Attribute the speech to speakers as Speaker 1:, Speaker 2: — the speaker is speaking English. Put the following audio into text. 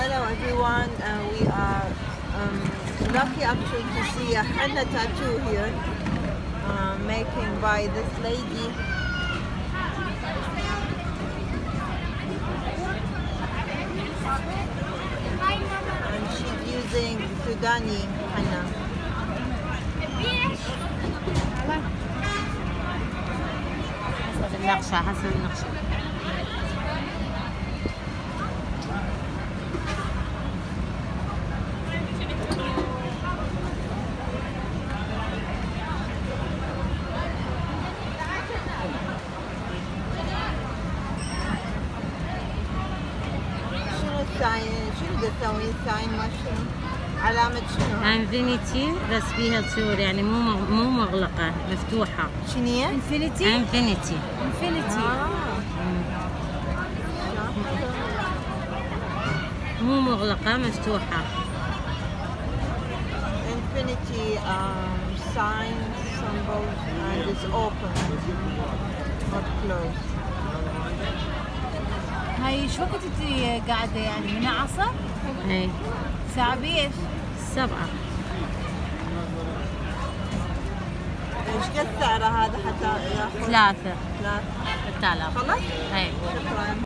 Speaker 1: Hello everyone, we are lucky actually to see a henna tattoo here, making by this lady. And she's using Sudani henna.
Speaker 2: النقشة حسب النقشة.
Speaker 1: شنو الساين؟ شنو بدها تسوي الساين ما شنو؟ علامة شنو؟
Speaker 2: انفينيتي بس بيها تصور يعني مو مغلقة مفتوحة.
Speaker 1: شنو هي؟
Speaker 2: انفينيتي. انفينيتي. مو مغلقة مفتوحة.
Speaker 1: Infinity sign symbols and it's open, not closed.
Speaker 3: هاي شو وقت انتي قاعدة يعني من العصر؟
Speaker 2: اي
Speaker 3: ساعة بيش؟
Speaker 2: 7.
Speaker 1: ايش قد سعره هذا حتى ياخذ؟
Speaker 2: 3.
Speaker 1: 3.
Speaker 2: 3000.
Speaker 1: خلاص؟
Speaker 2: اي
Speaker 1: شكرا.